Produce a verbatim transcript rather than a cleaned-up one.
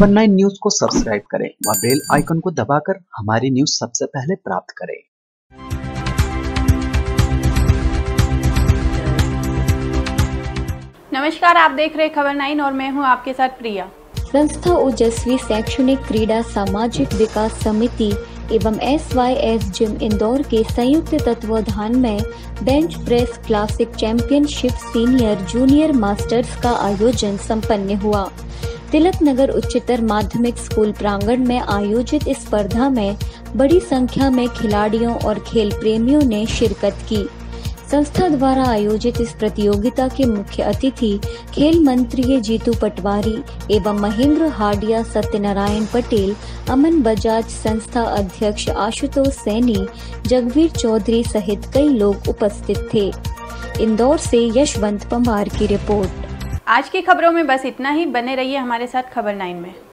खबर nine news को subscribe करें व बेल आइकन को दबाकर हमारी न्यूज सबसे पहले प्राप्त करें। नमस्कार, आप देख रहे खबर नाइन और मैं हूं आपके साथ प्रिया। संस्था ओजस्वी शैक्षणिक क्रीड़ा सामाजिक विकास समिति एवं S Y S gym Indore के संयुक्त तत्वाधान में bench press classic championship senior junior masters का आयोजन संपन्न हुआ। तिलक नगर उच्चतर माध्यमिक स्कूल प्रांगण में आयोजित इस स्पर्धा में बड़ी संख्या में खिलाड़ियों और खेल प्रेमियों ने शिरकत की। संस्था द्वारा आयोजित इस प्रतियोगिता के मुख्य अतिथि खेल मंत्री जीतू पटवारी एवं महेंद्र हाडिया, सत्यनारायण पटेल, अमन बजाज, संस्था अध्यक्ष आशुतोष सैनी, जगवीर चौधरी सहित कई लोग उपस्थित थे। इंदौर से यशवंत पंवार की रिपोर्ट। आज की खबरों में बस इतना ही। बने रहिए हमारे साथ खबर नाइन में।